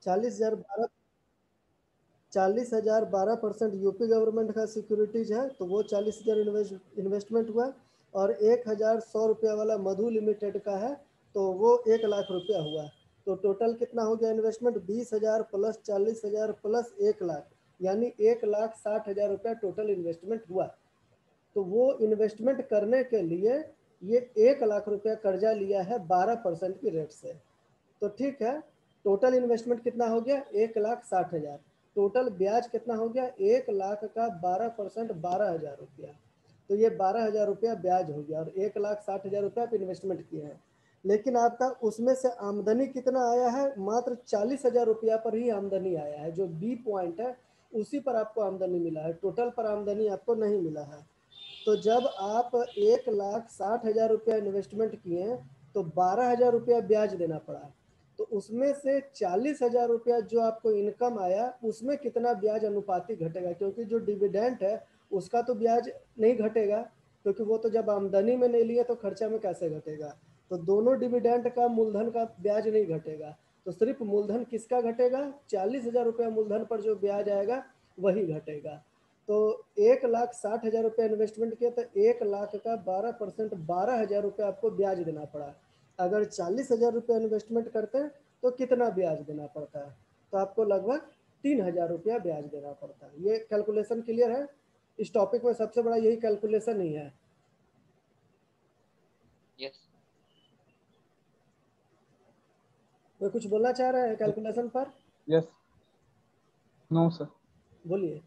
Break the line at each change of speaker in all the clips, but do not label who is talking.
40,000 40,012% UP government का securities है, तो वो 40,000 इन्वेस्टमेंट हुआ। और 1,100 रुपया वाला मधु लिमिटेड का है, तो वो 1,00,000 रुपया हुआ। तो टोटल कितना हो गया इन्वेस्टमेंट? 20,000 प्लस 40,000 प्लस 1,00,000, यानी 1,60,000 रुपया टोटल इन्वेस्टमेंट हुआ। तो वो इन्वेस्टमेंट करने के लिए ये 1,00,000 रुपया कर्जा लिया है 12% की रेट से। तो ठीक है, टोटल इन्वेस्टमेंट कितना हो गया? 1,60,000। टोटल ब्याज कितना हो गया? 1,00,000 का 12% 12,000 रुपया। तो ये 12,000 रुपया ब्याज हो गया, और 1,60,000 रुपया आप इन्वेस्टमेंट किए हैं। लेकिन आपका उसमें से आमदनी कितना आया है? मात्र 40,000 रुपया पर ही आमदनी आया है। जो बी पॉइंट है उसी पर आपको आमदनी मिला है, टोटल पर आमदनी आपको नहीं मिला है। तो जब आप 1,60,000 रुपया इन्वेस्टमेंट किए तो 12,000 रुपया ब्याज देना पड़ा। तो उसमें से 40,000 रुपया जो आपको इनकम आया, उसमें कितना ब्याज अनुपातिक घटेगा? क्योंकि जो डिविडेंट है उसका तो ब्याज नहीं घटेगा, क्योंकि वो तो जब आमदनी में नहीं लिया तो खर्चा में कैसे घटेगा? तो दोनों डिविडेंट का मूलधन का ब्याज नहीं घटेगा, तो सिर्फ मूलधन किसका घटेगा? 40,000 रुपया मूलधन पर जो ब्याज आएगा वही घटेगा। तो 1,60,000 रुपया इन्वेस्टमेंट किया, तो 1,00,000 का 12% 12,000 रुपया आपको ब्याज देना पड़ा। अगर 40,000 रुपया इन्वेस्टमेंट करते हैं तो कितना ब्याज देना पड़ता है? तो आपको लगभग 3,000 रुपया ब्याज देना पड़ता है। ये कैलकुलेशन क्लियर है? इस टॉपिक में सबसे बड़ा यही कैलकुलेशन ही है।
यस।
कोई कुछ बोलना चाह रहे हैं कैलकुलेशन पर?
यस। No sir.
बोलिए।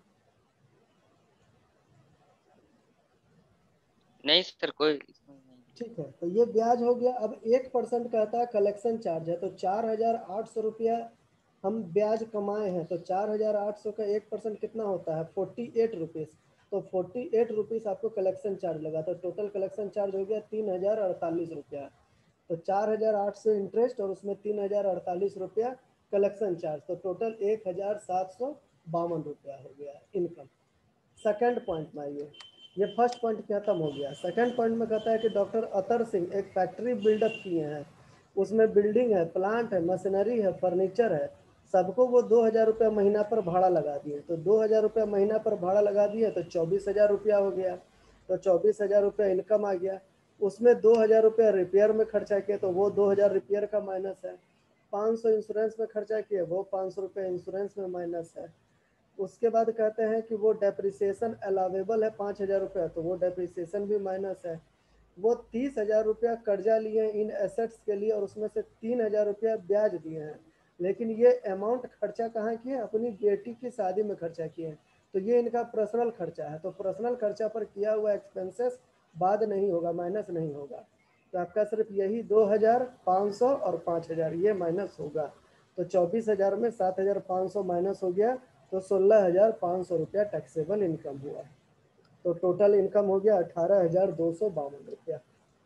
नहीं सर, कोई
ठीक है, तो ये ब्याज हो गया। अब 1% कहता है कलेक्शन चार्ज है, तो 4,800 रुपया हम ब्याज कमाए हैं, तो 4,800 का 1% कितना होता है? 48 रुपीज़। तो 48 रुपीज़ आपको कलेक्शन चार्ज लगा, तो टोटल कलेक्शन चार्ज हो गया 3,048 रुपया। तो 4,800 इंटरेस्ट और उसमें 3,048 रुपया कलेक्शन चार्ज, तो टोटल 1,752 रुपया हो गया इनकम। सेकंड पॉइंट में आइए। ये फर्स्ट पॉइंट खत्म हो गया। सेकंड पॉइंट में कहता है कि डॉक्टर अतर सिंह एक फैक्ट्री बिल्डअप किए हैं, उसमें बिल्डिंग है, प्लांट है, मशीनरी है, फर्नीचर है, सबको वो 2,000 रुपया महीना पर भाड़ा लगा दिए। तो 2,000 रुपया महीना पर भाड़ा लगा दिए तो 24,000 रुपया हो गया। तो 24,000 रुपया इनकम आ गया। उसमें 2,000 रुपया रिपेयर में खर्चा किया, तो वो 2,000 रिपेयर का माइनस है। 500 इंश्योरेंस में खर्चा किया, वो 500 रुपया इंश्योरेंस में माइनस है। उसके बाद कहते हैं कि वो डेप्रिसिएशन अलावेबल है 5,000 रुपया, तो वो डेप्रिसिएशन भी माइनस है। वो 30,000 रुपया कर्जा लिए इन एसेट्स के लिए, और उसमें से 3,000 रुपया ब्याज दिए हैं। लेकिन ये अमाउंट खर्चा कहाँ किए? अपनी बेटी की शादी में खर्चा किए हैं, तो ये इनका पर्सनल खर्चा है। तो पर्सनल खर्चा पर किया हुआ एक्सपेंसेस बाद नहीं होगा, माइनस नहीं होगा। तो आपका सिर्फ यही 2,500 और 5,000 ये माइनस होगा। तो 24,000 में 7,500 माइनस हो गया, तो 16,500 रुपया टैक्सेबल इनकम हुआ। तो टोटल इनकम हो गया 18,252 रुपया।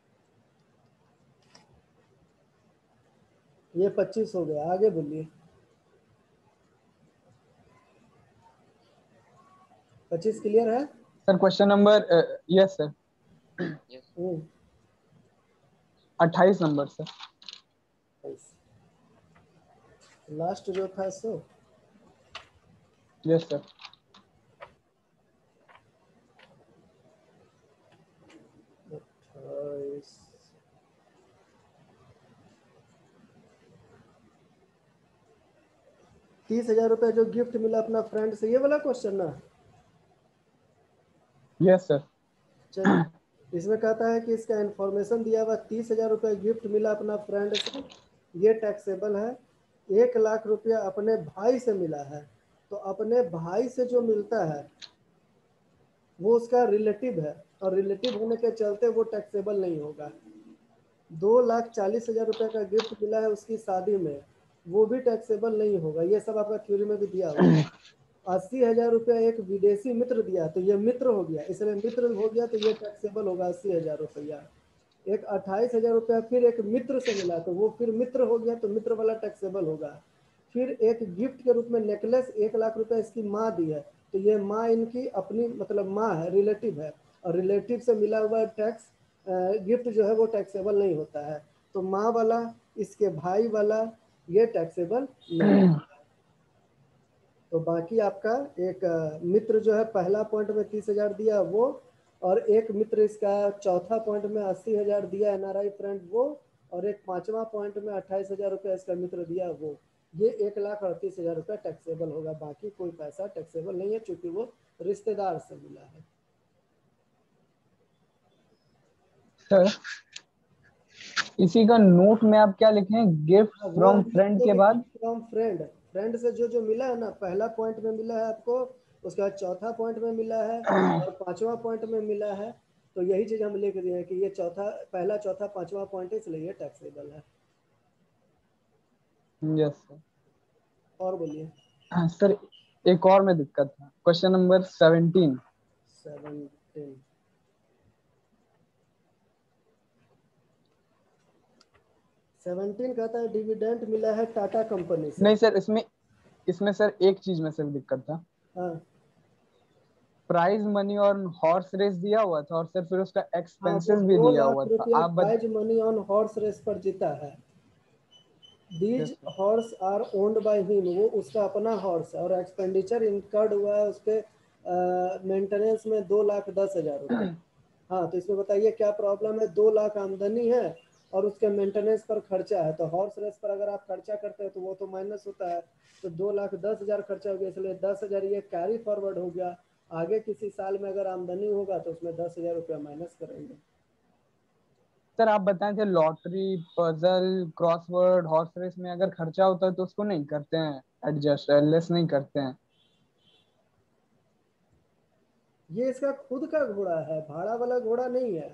ये 25 हो गया। आगे बोलिए। 25 क्लियर है?
Sir question number yes sir.
Yes.
28 number sir.
Last जो था सो
यस सर।
28 30,000 रुपया जो गिफ्ट मिला अपना फ्रेंड से, ये वाला क्वेश्चन ना?
Yes sir.
चलिए, इसमें कहता है कि इसका इंफॉर्मेशन दिया हुआ 30,000 रुपया गिफ्ट मिला अपना फ्रेंड से, ये टैक्सेबल है। 1,00,000 रुपया अपने भाई से मिला है, तो अपने भाई से जो मिलता है वो उसका रिलेटिव है, और रिलेटिव होने के चलते वो टैक्सेबल नहीं होगा। 2,40,000 रुपया का गिफ्ट मिला है उसकी शादी में, वो भी टैक्सेबल नहीं होगा। ये सब आपका थ्योरी में भी दिया हुआ है। 80,000 रुपया एक विदेशी मित्र दिया, तो ये मित्र हो गया, इसलिए मित्र हो गया, तो ये टैक्सेबल होगा 80,000 रुपया। एक 28,000 रुपया फिर एक मित्र से मिला, तो वो फिर मित्र हो गया, तो मित्र वाला टैक्सेबल होगा। फिर एक गिफ्ट के रूप में नेकलेस 1,00,000 रुपया इसकी माँ दी है, तो ये माँ इनकी अपनी मतलब माँ है, रिलेटिव है, और रिलेटिव से मिला हुआ टैक्स गिफ्ट जो है वो टैक्सेबल नहीं होता है। तो माँ वाला, इसके भाई वाला, ये टैक्सेबल नहीं होता। तो बाकी आपका एक मित्र जो है पहला पॉइंट में 30,000 दिया वो, और एक मित्र इसका चौथा पॉइंट में 80,000 दिया एनआरआई फ्रेंड वो, और एक पांचवा पॉइंट में 28,000 रुपया इसका मित्र दिया वो। ये 1,38,000 रुपया टैक्सेबल होगा, बाकी कोई पैसा टैक्सेबल नहीं है क्योंकि वो रिश्तेदार से मिला है।
सर इसी का नोट में आप क्या लिखें, गिफ्ट
हाँ, वो
फ्रॉम
हम
फ्रेंड के
लिखेंगे
बाद?
From friend. फ्रेंड से जो मिला है ना, पहला पॉइंट में मिला है आपको, उसके बाद चौथा पॉइंट में मिला है, और पांचवा पॉइंट में मिला है। तो यही चीज हम लिख दिए हैं कि ये चौथा, पहला चौथा पांचवा पॉइंट है, इसलिए ये टैक्सेबल है।
Yes sir.
और बोलिए।
सर एक और में दिक्कत था, क्वेश्चन नंबर 17।
17 17 कहता है डिविडेंड मिला है टाटा कंपनी से।
नहीं सर, इसमें इसमें सर एक चीज में सर दिक्कत था,
हाँ
प्राइज मनी और हॉर्स रेस दिया हुआ था, और सर फिर उसका
हाँ, वो
एक्सपेंसेस भी
दो
दिया
लाख
हुआ था।
रुपया
आप
prize money on horse race पर जीता है। These
yes sir.
Horse are owned by him, वो उसका अपना हॉर्स है, और एक्सपेंडिचर इनकर्ड हुआ है उसके मेंटेनेंस में 2,10,000 रुपये। हाँ, तो इसमें बताइए क्या प्रॉब्लम है। 2 लाख आमदनी है और उसके मेंटेनेंस पर खर्चा है, तो हॉर्स रेस पर अगर आप खर्चा करते हैं तो वो तो माइनस होता है। तो 2,10,000 खर्चा हो गया, इसलिए 10,000 ये कैरी फॉरवर्ड हो गया। आगे किसी साल में अगर आमदनी होगा तो उसमें 10,000 रुपया माइनस करेंगे।
सर आप बताएं थे, lottery, puzzle, crossword, horse race में अगर खर्चा होता है तो उसको नहीं करते हैं एडजस्ट, लेस नहीं करते हैं।
ये इसका खुद का घोड़ा है, भाड़ा वाला घोड़ा नहीं है।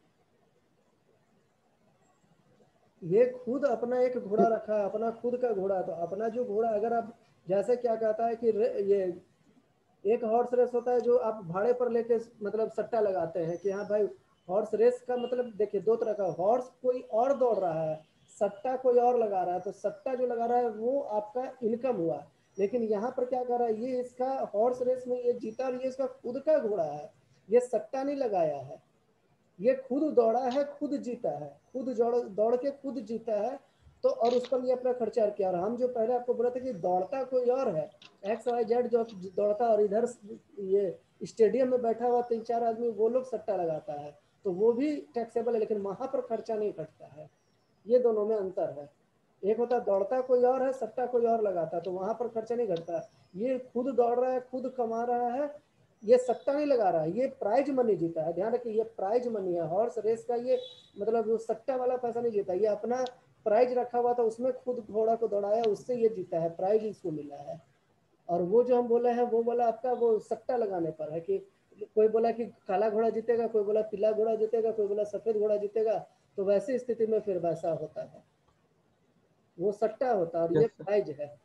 ये खुद अपना एक घोड़ा रखा है, अपना खुद का घोड़ा। तो अपना जो घोड़ा, अगर आप जैसे क्या कहता है कि ये एक हॉर्स रेस होता है जो आप भाड़े पर लेके मतलब सट्टा लगाते हैं कि हाँ भाई, हॉर्स रेस का मतलब देखिए दो तरह का, हॉर्स कोई और दौड़ रहा है, सट्टा कोई और लगा रहा है। तो सट्टा जो लगा रहा है वो आपका इनकम हुआ, लेकिन यहाँ पर क्या कर रहा है, ये इसका हॉर्स रेस में ये जीता और ये इसका खुद का घोड़ा है, ये सट्टा नहीं लगाया है। ये खुद दौड़ा है, खुद जीता है, खुद दौड़ दौड़ के खुद जीता है। तो और उस पर ये अपना खर्चा किया। और हम जो पहले आपको बोला था कि दौड़ता कोई और है, XYZ जो दौड़ता, और इधर ये स्टेडियम में बैठा हुआ 3-4 आदमी वो लोग सट्टा लगाता है, तो वो भी टैक्सेबल है, लेकिन वहां पर खर्चा नहीं कटता है। ये दोनों में अंतर है। एक होता है दौड़ता कोई और है, सट्टा कोई और लगाता है, तो वहां पर खर्चा नहीं घटता। ये खुद दौड़ रहा है, खुद कमा रहा है, ये सट्टा नहीं लगा रहा है, ये प्राइज मनी जीता है। ध्यान रखिए, ये प्राइज मनी है। हॉर्स रेस का ये मतलब वो सट्टा वाला पैसा नहीं जीता, ये अपना प्राइज रखा हुआ था उसमें खुद घोड़ा को दौड़ाया, उससे ये जीता है, प्राइज इसको मिला है। और वो जो हम बोले हैं वो बोला आपका वो सट्टा लगाने पर है कि कोई बोला कि काला घोड़ा जीतेगा, कोई बोला पीला घोड़ा जीतेगा, कोई बोला सफेद घोड़ा जीतेगा। तो वैसी स्थिति में फिर वैसा होता है, वो सट्टा होता है और ये
यस सर।
प्राइज है।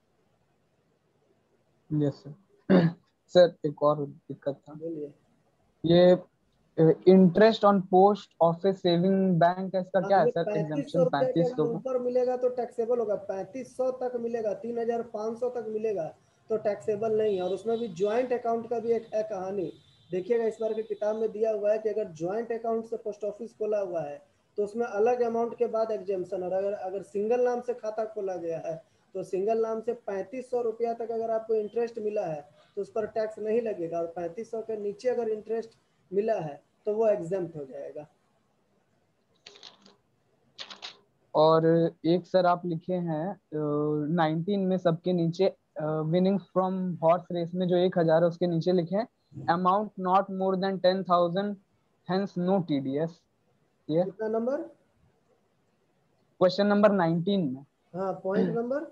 Yes sir. सर एक और दिक्कत था,
बोलिए।
ये interest on post office saving bank का इसका
हाँ,
क्या है
ये
सर,
3500
एग्जाम्पशन
रुपया के अगर
3500 का?
ऊपर मिलेगा तो टैक्सेबल होगा, 3500 तक मिलेगा, 3,500 तक मिलेगा तो टैक्सेबल नहीं है। और उसमें भी ज्वाइंट अकाउंट का भी एक है कहानी। देखिएगा इस बार की किताब में दिया हुआ है कि अगर ज्वाइंट अकाउंट से पोस्ट ऑफिस खोला हुआ है तो उसमें अलग अमाउंट के बाद एग्जेम्पशन, और अगर अगर सिंगल नाम से खाता खोला गया है तो सिंगल नाम से 3500 रुपया तक अगर आपको इंटरेस्ट मिला है तो उस पर टैक्स नहीं लगेगा, और 3500 के नीचे अगर इंटरेस्ट मिला है तो वो एग्जेम्प्ट हो जाएगा।
और एक सर आप लिखे हैं 19 में सबके नीचे, विनिंग फ्रॉम हॉर्स रेस में जो 1,000 है उसके नीचे लिखे हैं amount not more than 10,000, hence no TDS. ये
कितना नंबर?
क्वेश्चन नंबर 19 में।
हाँ, पॉइंट नंबर।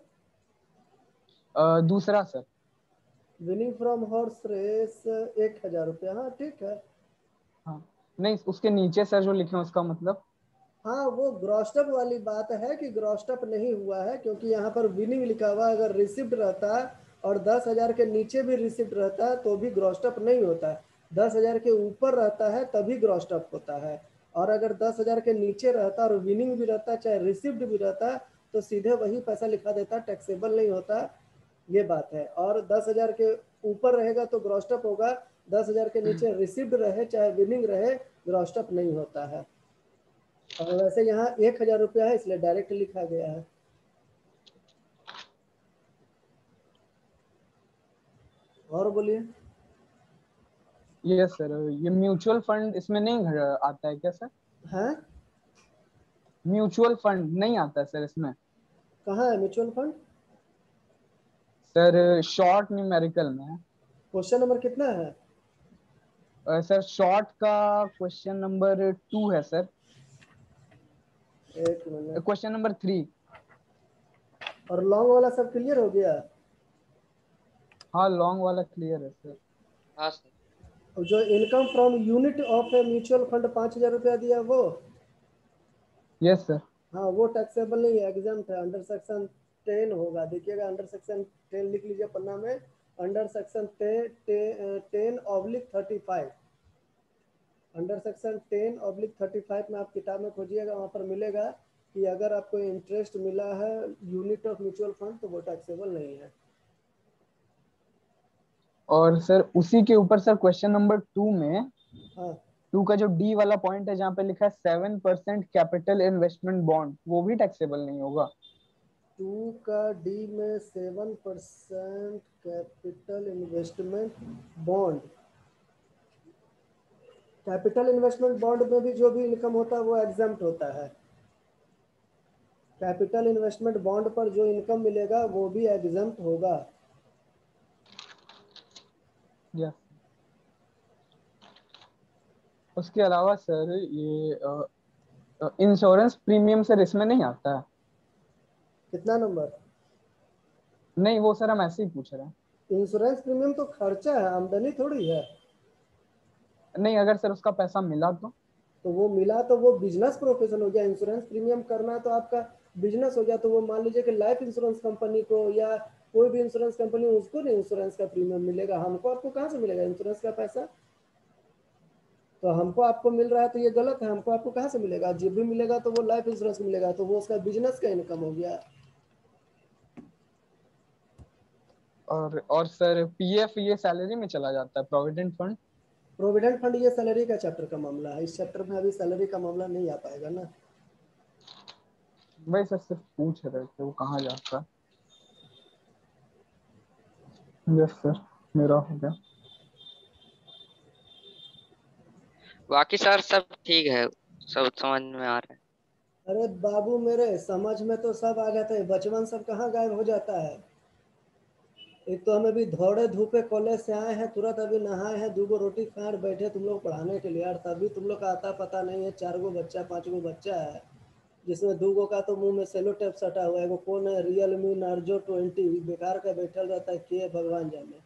दूसरा sir.
Winning from horse race 1,000 रुपया, हाँ ठीक है।
हाँ, नहीं उसके नीचे सर जो लिखे हैं उसका मतलब?
हाँ, वो ग्रॉस्टअप वाली बात है कि ग्रॉस्टअप नहीं हुआ है, क्योंकि यहाँ पर विनिंग लिखा हुआ है। अगर रिसिप्ट रहता और 10,000 के नीचे भी रिसिप्ट रहता है तो भी ग्रॉस्टअप नहीं होता है। 10,000 के ऊपर रहता है तभी ग्रॉस्टअप होता है। और अगर 10,000 के नीचे रहता और विनिंग भी रहता चाहे रिसिप्ट भी रहता तो सीधे वही पैसा लिखा देता, टैक्सेबल नहीं होता। ये बात है। और 10,000 के ऊपर रहेगा तो ग्रॉस्टअप होगा, 10,000 के नीचे रिसिप्ट रहे चाहे विनिंग रहे ग्रॉस्टअप नहीं होता है। और वैसे यहाँ 1,000 रुपया है इसलिए डायरेक्ट लिखा गया है। और बोलिए।
यस सर, ये म्यूचुअल फंड इसमें नहीं आता है क्या सर?
हैं?
म्यूचुअल फंड नहीं आता है सर इसमें?
कहाँ है mutual fund?
Sir short numerical में है।
क्वेश्चन नंबर कितना है?
सर शॉर्ट का क्वेश्चन नंबर 2 है सर।
एक मिनट।
Question number 3।
और लॉन्ग वाला सब क्लियर हो गया?
हाँ लॉन्ग वाला क्लियर है सर।
हाँ सर।
और जो income from unit of a mutual fund 5,000 रुपया दिया वो?
Yes sir.
हाँ वो टैक्सेबल नहीं है, एग्जाम्प्ट है, अंडर सेक्शन 10 होगा, देखिएगा अंडर सेक्शन 10 लिख लीजिए पन्ना में। अंडर सेक्शन 10/35, अंडर सेक्शन 10/35 में आप किताब में खोजिएगा, वहाँ पर मिलेगा कि अगर आपको इंटरेस्ट मिला है यूनिट ऑफ म्यूचुअल फंड तो वो टैक्सेबल नहीं है।
और सर उसी के ऊपर सर क्वेश्चन नंबर 2 में,
हाँ
2 का जो डी वाला पॉइंट है जहाँ पे लिखा है 7% कैपिटल इन्वेस्टमेंट बॉन्ड, वो भी टैक्सेबल नहीं होगा?
2 का डी में 7% capital investment bond, capital investment bond में भी जो भी इनकम होता है वो एग्जम्प्ट होता है। कैपिटल इन्वेस्टमेंट बॉन्ड पर जो इनकम मिलेगा वो भी एग्जम्प्ट होगा।
यस। उसके अलावा सर ये इंश्योरेंस प्रीमियम सर इसमें नहीं आता है?
कितना नंबर?
नहीं वो सर हम ऐसे ही पूछ रहे हैं।
इंश्योरेंस प्रीमियम तो खर्चा है, आमदनी थोड़ी है।
नहीं अगर सर उसका पैसा मिला
तो वो मिला तो वो बिजनेस प्रोफेशन हो गया। इंश्योरेंस प्रीमियम करना तो आपका बिजनेस हो गया। तो वो मान लीजिए कि लाइफ इंश्योरेंस कंपनी को या कोई भी इंश्योरेंस कंपनी, उसको नहीं इंश्योरेंस का प्रीमियम मिलेगा, हमको आपको कहाँ से मिलेगा इंश्योरेंस का पैसा? तो हमको आपको मिल रहा है तो ये गलत है, हमको आपको कहाँ से मिलेगा? जब भी मिलेगा तो वो लाइफ इंश्योरेंस मिलेगा, तो वो उसका बिजनेस का इनकम हो गया।
और सर पीएफ ये सैलरी में चला जाता है, प्रोविडेंट फंड?
प्रोविडेंट फंड ये सैलरी का चैप्टर का मामला है, इस चैप्टर में अभी सैलरी का मामला नहीं आ पाएगा ना।
वही सर सिर्फ पूछ रहे थे वो कहाँ जाता है। यस सर, मेरा हो गया।
बाकी सर सब ठीक है, सब समझ में आ रहा है।
अरे बाबू मेरे, समझ में तो सब आ जाता है, बचपन सब कहाँ गायब हो जाता है। एक तो हम अभी दौड़े धूपे कॉलेज से आए हैं, तुरंत अभी नहाए हैं, 2 गो रोटी खाए और बैठे तुम लोग पढ़ाने के लिए यार। तभी तुम लोग का आता पता नहीं है, 4 गो बच्चा 5 गो बच्चा है, जिसमें 2 गो का तो मुंह में सेलो टेप सटा हुआ है। वो कौन है? रियलमी नार्जो 20 बेकार का बैठल रहता है, के भगवान जाने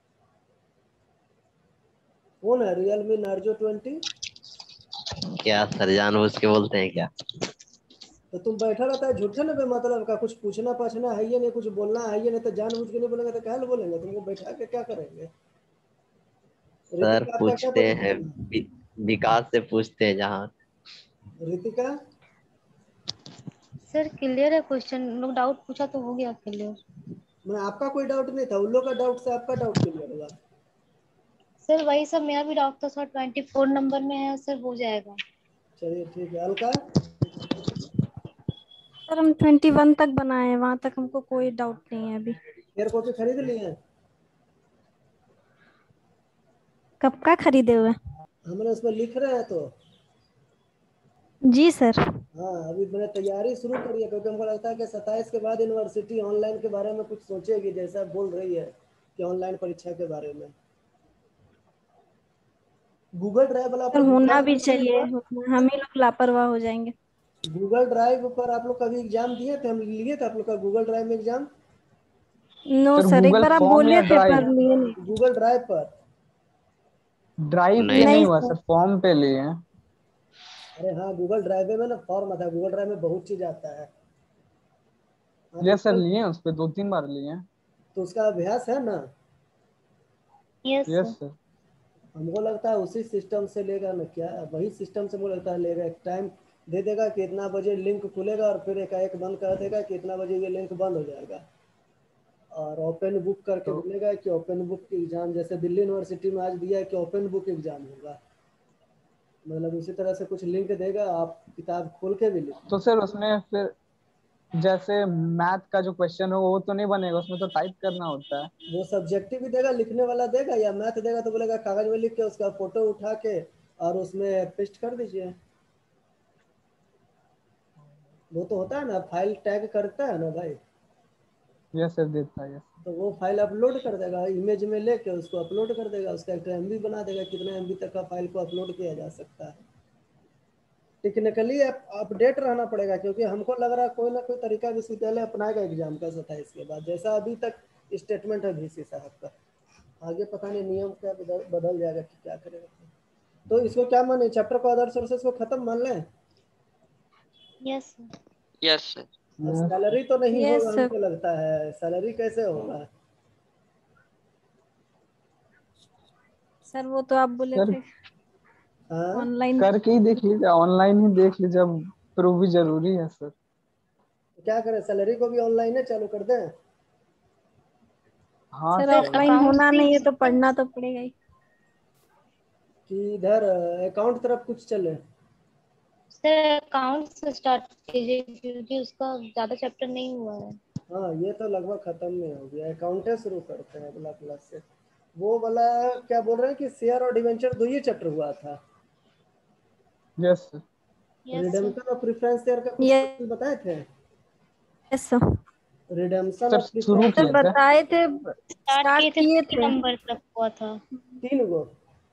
कौन है रियलमी नार्जो 20।
क्या सर जानबूझ के बोलते हैं क्या?
तो तुम बैठा रहता है झूठे ना बेमतलब का, कुछ पूछना पाछना है ये नहीं, कुछ बोलना है ये नहीं, तो जानबूझ के नहीं बोलेंगे तो क्या बोलेंगे? तुमको बैठा के क्या करेंगे?
सर
ऋतिका आपका क्या
पूछते हैं,
पोजीशन है?
विकास से पूछते हैं जहाँ।
ऋतिका?
सर क्लियर है क्वेश्चन, लोग डाउट पूछा तो हो गया क्लियर।
मैं आपका कोई डाउट नहीं था, उन लोग का डाउट से आपका डाउट क्लियर हुआ।
सर वही सब मेरा भी डाउट था सर, 24 नंबर में है सर, हो जाएगा।
चलिए ठीक है। अलका?
सर हम 21 तक बनाए हैं, वहां तक हमको कोई डाउट नहीं है अभी।
एयर कॉपी खरीद ली है?
कब का खरीदे हुए?
हमने उसमें लिख रहे हैं तो।
जी सर।
हाँ अभी मैंने तैयारी शुरू करी है, क्योंकि हमको लगता है कि 27 के बाद यूनिवर्सिटी ऑनलाइन के बारे में कुछ सोचेगी, जैसा बोल रही है कि ऑनलाइन परीक्षा के बारे में। गूगल ड्राइव वाला आप
सर
लोग
होना
एग्जाम
भी
दिए थे
चाहिए,
ना?
हम ही लोग लापरवाह हो जाएंगे।
गूगल ड्राइव पर आप लोग कभी एग्जाम दिए थे? हम लिए थे आप लोग का गूगल ड्राइव में एग्जाम।
नो
सर
सर, एक
गूगल
बार आप
फॉर्म या
बोले थे पर
ड्राइव?
लिए नहीं।
गूगल ड्राइव पर।
ड्राइव पे
नहीं
नहीं
नहीं
हुआ
सर।
सर, फॉर्म पे लिए हैं।
अरे हाँ गूगल ड्राइव में ना फॉर्म आता है, गूगल ड्राइव में बहुत चीज आता है। हाँ तो
यस सर, लिए हैं उस पे 2-3 बार लिए हैं।
तो उसका अभ्यास है ना?
Yes
yes
sir.
सर।
हमको लगता है उसी सिस्टम से लेगा ना, क्या वही सिस्टम से मुझे लगता है लेगा। एक टाइम दे देगा कि इतना बजे लिंक खुलेगा और फिर एकाएक बंद कर देगा कि इतना बजे ये लिंक बंद हो जाएगा। और ओपन बुक करके
तो
बोलेगा कि ओपन बुक एग्जाम, जैसे दिल्ली यूनिवर्सिटी में आज दिया है कि ओपन बुक एग्जाम होगा, मतलब उसी तरह से कुछ लिंक देगा, आप किताब खोल के भी लिख
तो
लो।
सर उसमें फिर जैसे मैथ का जो क्वेश्चन हो वो तो नहीं बनेगा, उसमें तो टाइप करना होता है।
वो सब्जेक्टिव भी देगा, लिखने वाला देगा, या मैथ देगा तो बोलेगा कागज में लिख के उसका फोटो उठा के और उसमें पेस्ट कर दीजिए। वो तो होता है ना, फाइल टैग करता है ना भाई,
यस सर, देता है। यस
तो वो फाइल अपलोड कर देगा, इमेज में लेके उसको अपलोड कर देगा, उसका एक एमबी बना देगा, कितना एमबी तक का फाइल को अपलोड किया जा सकता है। टेक्निकली अपडेट रहना पड़ेगा, क्योंकि हमको लग रहा है कोई ना कोई तरीका विश्वविद्यालय अपनाएगा एग्जाम का 27 के बाद, जैसा अभी तक स्टेटमेंट है वीसी साहब का। आगे पता नहीं नियम क्या बदल जाएगा कि क्या करेगा। तो इसको क्या माने, चैप्टर को अदर सोर्सेस को खत्म मान लें?
Yes
yes sir.
सैलरी तो नहीं
Yes,
होगा
sir.
हमको लगता है, सैलरी कैसे होगा?
सर वो तो आप बोले
सर
थे
हाँ,
ऑनलाइन।
करके ही देख लीजिए, ऑनलाइन ही देख लीजिए, अब प्रूफ भी जरूरी है सर।
तो क्या करें, सैलरी को भी ऑनलाइन है चालू कर दें?
हाँ
sir
sir
sir,
offline
accounts
होना
भी
नहीं है तो पढ़ना तो पड़ेगा ही।
कि इधर अकाउंट तरफ कुछ चले?
सर अकाउंट से स्टार्ट कीजिए क्योंकि उसका ज्यादा चैप्टर नहीं हुआ है।
हाँ, ये तो लगभग खत्म नहीं हो गया, अकाउंटे शुरू करते हैं अगला क्लास से। वो वाला क्या बोल रहे हैं कि शेयर और डिवेंचर 2 ही चैप्टर हुआ था।
Yes sir.
Yes sir.
Redemption और प्रेफरेंस शेयर का कुछ
यस
क्वेश्चन बताए थे?
सर।
रिडेम्पशन
सर
और
शुरू
प्रेफरेंस
सर
किए थे।
बताए थे,
स्टार्ट
स्टार्ट
किए थे
किए
3
थे।
नंबर तक हुआ था।
3 गो।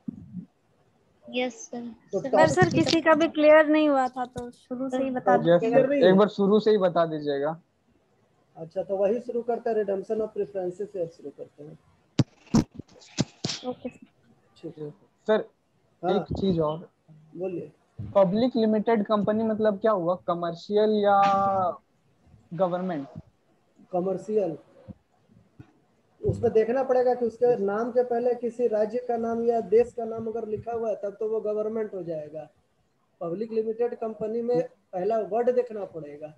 Yes sir.
तो
सर
पर
टॉपिक
सर किसी का भी क्लियर नहीं हुआ था तो शुरू से ही बता
टॉपिक
यस
दीजिएगा।
क्लियर
सर,
नहीं
एक
है?
बार शुरू से ही बता दीजिएगा।
अच्छा, तो वही शुरू करते हैं, रिडेम्पशन और प्रेफरेंसेस से शुरू करते हैं।
Okay sir.
ठीक।
सर
हाँ,
एक चीज और,
बोलिए।
पब्लिक लिमिटेड कंपनी मतलब क्या हुआ, कमर्शियल या गवर्नमेंट?
कमर्शियल। उसमें देखना पड़ेगा कि उसके नाम के पहले किसी राज्य का नाम या देश का नाम अगर लिखा हुआ है तब तो वो गवर्नमेंट हो जाएगा। पब्लिक लिमिटेड कंपनी में पहला वर्ड देखना पड़ेगा।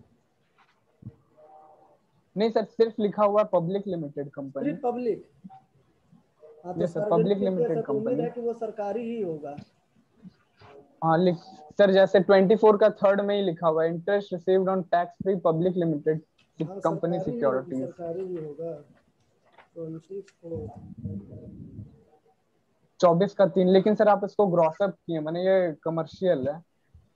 नहीं सर, सिर्फ लिखा हुआ पब्लिक लिमिटेड कंपनी।
सिर्फ पब्लिक? हाँ, तो
यस सर,
सार्वजनिक
पब्लिक
उद्देश्य है,
लिमिटेड
तो उम्मीद
कंपनी।
है कि वो सरकारी ही होगा।
हाँ लिख सर, जैसे 24 का थर्ड में ही लिखा हुआ है, interest received on tax free public limited
हाँ,
कंपनी
सरकारी ही होगी,
सिक्योरिटीज।
सरकारी ही होगा। 24।
24 का 3, लेकिन सर आप इसको ग्रॉसअप किए, माने ये कमर्शियल है।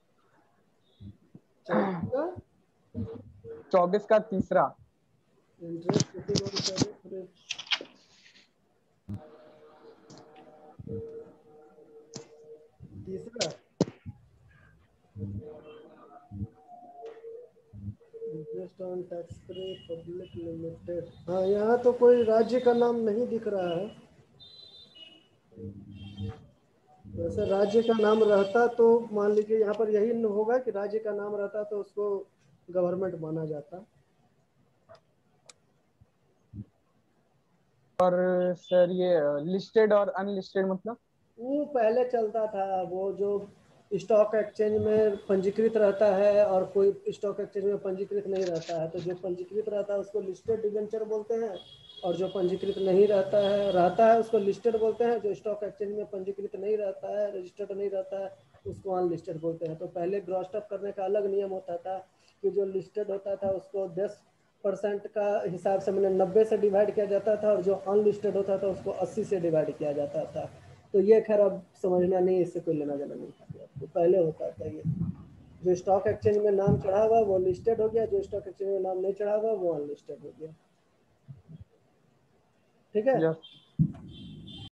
24 का
24 का तीसरा।
Interest receive on tax. तीसरा interest on tax free public limited. हाँ, यहाँ तो कोई राज्य का नाम नहीं दिख रहा है। वैसे राज्य का नाम रहता तो मान लीजिए यहाँ पर यही होगा कि राज्य का नाम रहता तो उसको गवर्नमेंट माना जाता।
और सर ये लिस्टेड और अनलिस्टेड मतलब?
वो पहले चलता था, वो जो स्टॉक एक्सचेंज में पंजीकृत रहता है और कोई स्टॉक एक्सचेंज में पंजीकृत नहीं रहता है, तो जो पंजीकृत रहता है उसको लिस्टेड डिवेंचर बोलते हैं, और जो पंजीकृत नहीं रहता है उसको लिस्टेड बोलते हैं। जो स्टॉक एक्सचेंज में पंजीकृत नहीं रहता है, रजिस्टर्ड नहीं रहता है, उसको अनलिस्टेड बोलते हैं। तो पहले ग्रॉस अप करने का अलग नियम होता था कि जो लिस्टेड होता था उसको 10% का हिसाब से, मैंने 90 से डिवाइड किया जाता था, और जो अनलिस्टेड होता था उसको 80 से डिवाइड किया जाता था। तो ये खैर अब समझना नहीं, इससे कोई लेना देना नहीं। तो पहले होता था ये, जो स्टॉक एक्सचेंज में नाम चढ़ा हुआ वो लिस्टेड हो गया, जो स्टॉक एक्सचेंज में नाम नहीं चढ़ा हुआ वो अनलिस्टेड हो गया। ठीक है।
यस